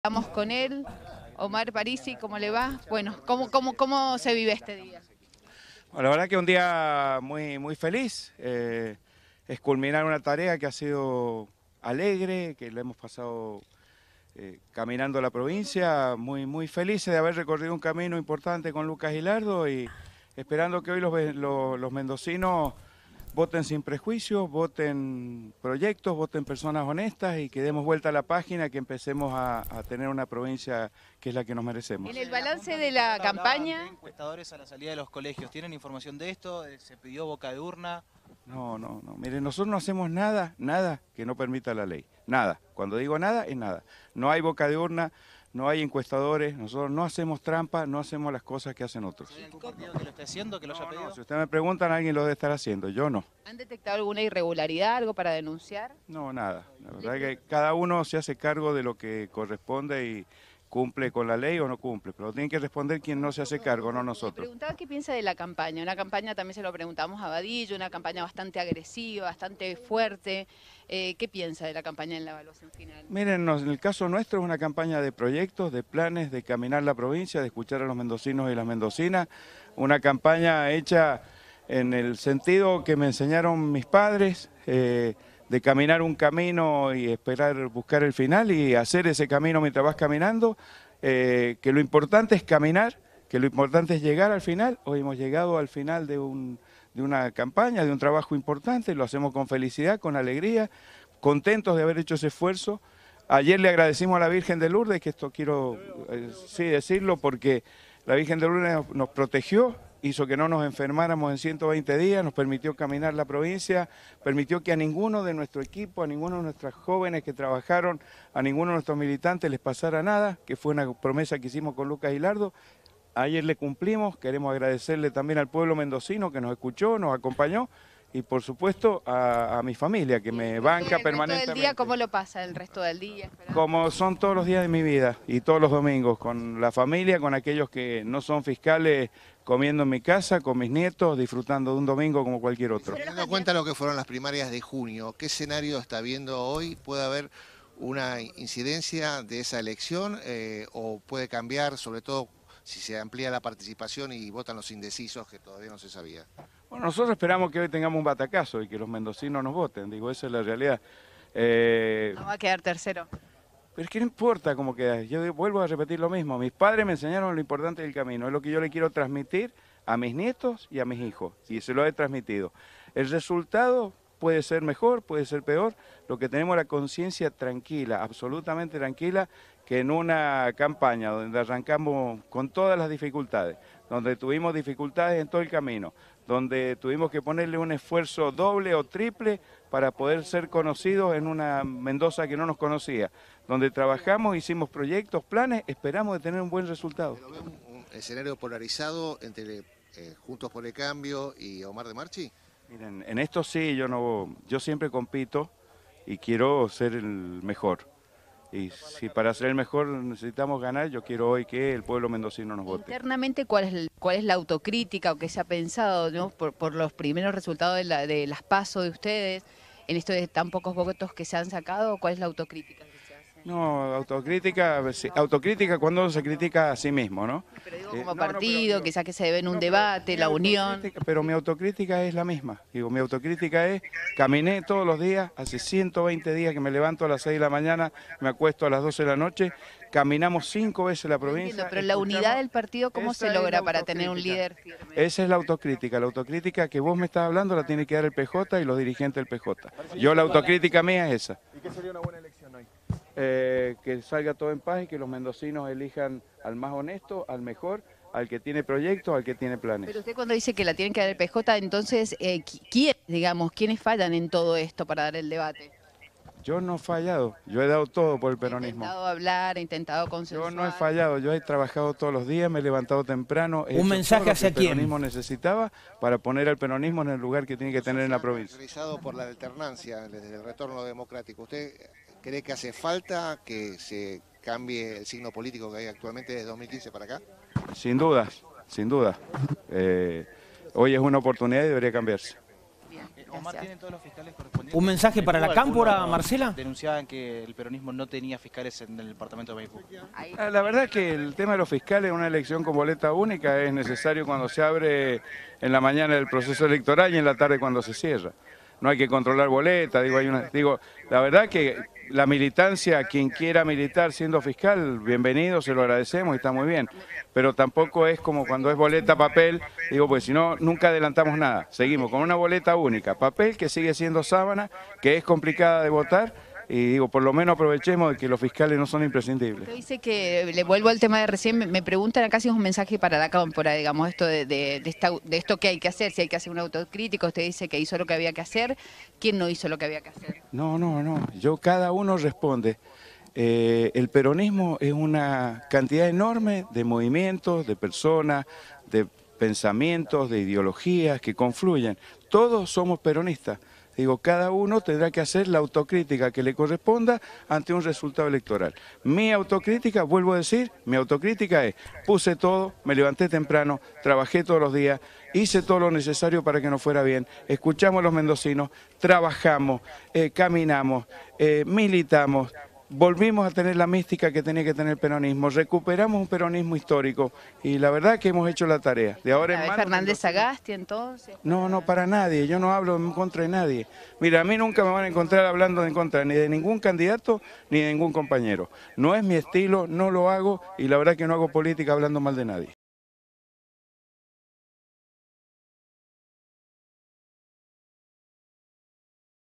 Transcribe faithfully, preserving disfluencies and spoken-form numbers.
Estamos con él, Omar Parisi, ¿cómo le va? Bueno, ¿cómo, cómo, cómo se vive este día? Bueno, la verdad que un día muy, muy feliz, eh, es culminar una tarea que ha sido alegre, que la hemos pasado eh, caminando la provincia, muy, muy felices de haber recorrido un camino importante con Lucas Gilardo y esperando que hoy los, los, los mendocinos voten sin prejuicios, voten proyectos, voten personas honestas y que demos vuelta a la página, que empecemos a, a tener una provincia que es la que nos merecemos. En el balance de la campaña... Encuestadores a la salida de los colegios, ¿tienen información de esto? ¿Se pidió boca de urna? No, no, no. Miren, nosotros no hacemos nada, nada que no permita la ley. Nada. Cuando digo nada, es nada. No hay boca de urna, no hay encuestadores, nosotros no hacemos trampa, no hacemos las cosas que hacen otros. ¿Hay algún partido que lo esté haciendo, que lo haya No, pedido? no, si ustedes me preguntan, alguien lo debe estar haciendo, yo no. ¿Han detectado alguna irregularidad, algo para denunciar? No, nada. La verdad es que cada uno se hace cargo de lo que corresponde y cumple con la ley o no cumple, pero tiene que responder quien no se hace cargo, no Me nosotros. preguntaba qué piensa de la campaña. Una campaña, también se lo preguntamos a Vadillo, una campaña bastante agresiva, bastante fuerte. Eh, ¿Qué piensa de la campaña en la evaluación final? Miren, en el caso nuestro es una campaña de proyectos, de planes, de caminar la provincia, de escuchar a los mendocinos y las mendocinas, una campaña hecha en el sentido que me enseñaron mis padres, eh, de caminar un camino y esperar, buscar el final y hacer ese camino mientras vas caminando, eh, que lo importante es caminar, que lo importante es llegar al final. Hoy hemos llegado al final de, un, de una campaña, de un trabajo importante, lo hacemos con felicidad, con alegría, contentos de haber hecho ese esfuerzo. Ayer le agradecimos a la Virgen de Lourdes, que esto quiero eh, sí decirlo, porque la Virgen de Lourdes nos, nos protegió, hizo que no nos enfermáramos en ciento veinte días, nos permitió caminar la provincia, permitió que a ninguno de nuestro equipo, a ninguno de nuestros jóvenes que trabajaron, a ninguno de nuestros militantes les pasara nada, que fue una promesa que hicimos con Lucas Gilardo. Ayer le cumplimos, queremos agradecerle también al pueblo mendocino que nos escuchó, nos acompañó, y por supuesto a, a mi familia que me banca ¿El permanentemente. resto del día cómo lo pasa el resto del día? Como son todos los días de mi vida y todos los domingos, con la familia, con aquellos que no son fiscales, comiendo en mi casa, con mis nietos, disfrutando de un domingo como cualquier otro. Teniendo en cuenta lo que fueron las primarias de junio, ¿qué escenario está viendo hoy? ¿Puede haber una incidencia de esa elección eh, o puede cambiar, sobre todo si se amplía la participación y votan los indecisos, que todavía no se sabía? Bueno, nosotros esperamos que hoy tengamos un batacazo y que los mendocinos nos voten, digo, esa es la realidad. Eh, No va a quedar tercero. pero es que no importa cómo queda, yo vuelvo a repetir lo mismo, mis padres me enseñaron lo importante del camino, es lo que yo le quiero transmitir a mis nietos y a mis hijos, y se lo he transmitido. El resultado puede ser mejor, puede ser peor, lo que tenemos es la conciencia tranquila, absolutamente tranquila, que en una campaña donde arrancamos con todas las dificultades, donde tuvimos dificultades en todo el camino, donde tuvimos que ponerle un esfuerzo doble o triple para poder ser conocidos en una Mendoza que no nos conocía, donde trabajamos, hicimos proyectos, planes, esperamos de tener un buen resultado. ¿Pero ve un, un escenario polarizado entre eh, Juntos por el Cambio y Omar de Marchi? Miren, en esto sí, yo no, yo siempre compito y quiero ser el mejor. Y si para ser el mejor necesitamos ganar, yo quiero hoy que el pueblo mendocino nos vote. Internamente, ¿cuál es, el- cuál es la autocrítica o qué se ha pensado, ¿no? por, por los primeros resultados de, la, de las PASO de ustedes, en esto de tan pocos votos que se han sacado? ¿Cuál es la autocrítica que se hace? No, autocrítica, sí, autocrítica cuando se critica a sí mismo, ¿no? Pero digo, Eh, como no, no, pero partido, digo, quizás que se debe en un no, pero debate, mi la unión. autocrítica- Pero mi autocrítica es la misma. Digo, mi autocrítica es, caminé todos los días, hace ciento veinte días que me levanto a las seis de la mañana, me acuesto a las doce de la noche, caminamos cinco veces la No provincia. entiendo, pero la unidad escuchamos- del partido, ¿cómo Esa se es logra la para tener un autocrítica. líder firme? Esa es la autocrítica, la autocrítica que vos me estás hablando la tiene que dar el P J y los dirigentes del P J. Yo la autocrítica mía es esa. ¿Y qué sería una buena elección hoy? Eh, que salga todo en paz y que los mendocinos elijan al más honesto, al mejor, al que tiene proyectos, al que tiene planes. Pero usted cuando dice que la tienen que dar el P J, entonces, eh, qui- ¿quién, digamos, quiénes fallan en todo esto para dar el debate? Yo no he fallado, yo he dado todo por el He peronismo. intentado hablar, he intentado Yo consensuar. no he fallado, yo he trabajado todos los días, me he levantado temprano. He Un hecho mensaje todo lo hacia que el quién. peronismo necesitaba para poner al peronismo en el lugar que tiene que tener en la provincia. Caracterizado por la alternancia desde el retorno democrático. ¿Usted cree que hace falta que se cambie el signo político que hay actualmente desde dos mil quince para acá? Sin duda, sin duda. Eh, hoy es una oportunidad y debería cambiarse. Bien. Omar, Gracias. ¿tienen todos los fiscales correspondientes? ¿Un mensaje para la Algunos cámpora, Marcela? Denunciaban que el peronismo no tenía fiscales en el departamento de Maipú. Ahí. Ah, La verdad que el tema de los fiscales, una elección con boleta única, es necesario cuando se abre en la mañana el proceso electoral y en la tarde cuando se cierra. No hay que controlar boleta, digo, hay una, digo, la verdad que la militancia, quien quiera militar siendo fiscal, bienvenido, se lo agradecemos y está muy bien. Pero tampoco es como cuando es boleta papel, digo, pues si no, nunca adelantamos nada. Seguimos con una boleta única, papel que sigue siendo sábana, que es complicada de votar. Y digo, por lo menos aprovechemos de que los fiscales no son imprescindibles. Usted dice que, le vuelvo al tema de recién, me, me preguntan acá si es un mensaje para la cámpora, digamos, esto de, de, de, esta, de esto que hay que hacer, si hay que hacer un autocrítico, usted dice que hizo lo que había que hacer, ¿quién no hizo lo que había que hacer? No, no, no, yo cada uno responde. Eh, el peronismo es una cantidad enorme de movimientos, de personas, de pensamientos, de ideologías que confluyen. Todos somos peronistas. Digo, cada uno tendrá que hacer la autocrítica que le corresponda ante un resultado electoral. Mi autocrítica, vuelvo a decir, mi autocrítica es, puse todo, me levanté temprano, trabajé todos los días, hice todo lo necesario para que nos fuera bien, escuchamos a los mendocinos, trabajamos, eh, caminamos, eh, militamos, volvimos a tener la mística que tenía que tener el peronismo, recuperamos un peronismo histórico y la verdad que hemos hecho la tarea. De ahora en ¿La vez más, Fernández Sagasti entonces? no, no, para nadie, yo no hablo en contra de nadie. Mira, a mí nunca me van a encontrar hablando en contra ni de ningún candidato ni de ningún compañero. No es mi estilo, no lo hago y la verdad que no hago política hablando mal de nadie.